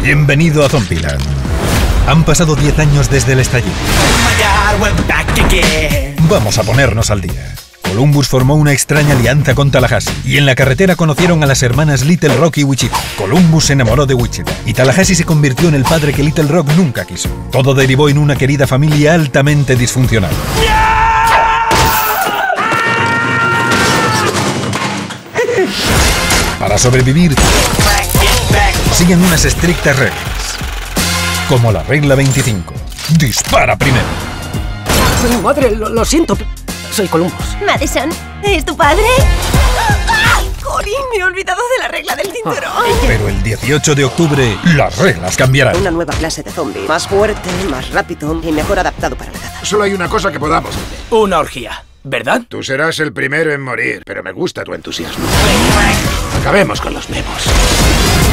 Bienvenido a Zombieland. Han pasado 10 años desde el estallido. Vamos a ponernos al día. Columbus formó una extraña alianza con Tallahassee y en la carretera conocieron a las hermanas Little Rock y Wichita. Columbus se enamoró de Wichita y Tallahassee se convirtió en el padre que Little Rock nunca quiso. Todo derivó en una querida familia altamente disfuncional. Para sobrevivir, siguen unas estrictas reglas. Como la regla 25. Dispara primero. Madre, lo siento. Soy Columbus. Madison, ¿es tu padre? Corín, me he olvidado de la regla del cinturón. Pero el 18 de octubre, las reglas cambiarán. Una nueva clase de zombie. Más fuerte, más rápido y mejor adaptado para la caza. Solo hay una cosa que podamos hacer. Una orgía, ¿verdad? Tú serás el primero en morir, pero me gusta tu entusiasmo. Acabemos con los memos.